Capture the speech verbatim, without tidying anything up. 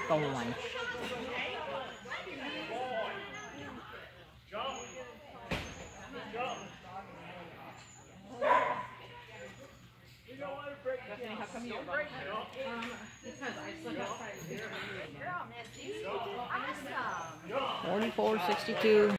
goal line. Bethany, how come you don't break it? Um, because I slept outside. Girl, Missy. Awesome. forty-four sixty-two.